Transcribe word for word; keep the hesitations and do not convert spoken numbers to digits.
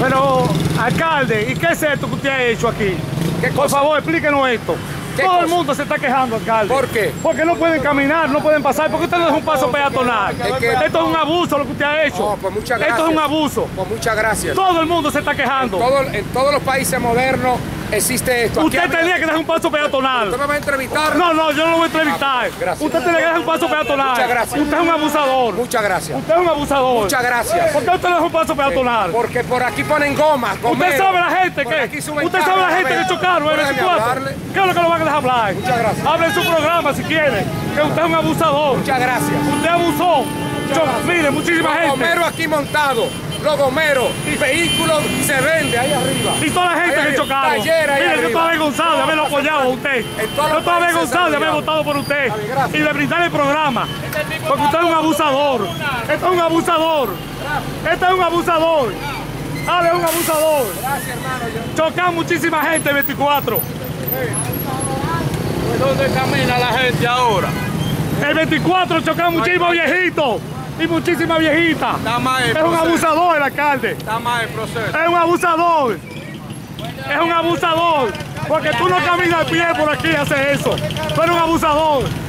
Pero, alcalde, ¿y qué es esto que usted ha hecho aquí? Por favor, explíquenos esto. Todo cosa? el mundo se está quejando, alcalde. ¿Por qué? Porque no pueden caminar, no pueden pasar. ¿Por qué usted no deja un paso peatonal? Es que- Esto es un abuso lo que usted ha hecho. No, pues muchas gracias. Esto es un abuso. Pues muchas gracias. Todo el mundo se está quejando. Todo, en todos los países modernos existe esto. Aquí Usted habría- tenía que dejar un paso peatonal. ¿Usted me va a entrevistar? No, no, yo no lo voy a entrevistar. Gracias. Usted tiene que dejar un paso peatonal. Muchas gracias. Usted es un abusador. Muchas gracias. Usted es un abusador. Muchas gracias. ¿Por qué usted deja un paso peatonal? Porque por aquí ponen gomas, Usted gomeros. sabe la gente Por que. aquí suben Usted sabe carros, la gente a ver. que chocaron en Déjame veinticuatro. hablarle. ¿Qué es lo que lo van a dejar hablar? Muchas gracias. Hable en su programa si quiere. Que usted es un abusador. Muchas gracias. Usted abusó. Yo, mire, muchísima Los gente. gomeros aquí montados. Los gomeros. Y vehículos se venden ahí arriba. Y toda la gente Ahí que arriba. chocaron. Taller ahí Mire, yo arriba. estoy avergonzado de haberlo apoyado a usted. En todos Yo los estoy países avergonzado de haber desarrollados. votado por usted. Está bien, gracias. Y de brindar el programa. Porque usted es un abusador. Esto es un abusador. Este es un abusador. Ale es un abusador. Gracias, hermano. Yo- Chocan muchísima gente en veinticuatro. ¿Dónde camina la gente ahora? El veinticuatro chocan muchísimos viejitos y muchísimas viejitas. Está mal el Es un proceso. abusador el alcalde. Está mal el proceso. Es un abusador. Es un abusador. Porque tú no caminas al pie por aquí y haces eso. Tú eres un abusador.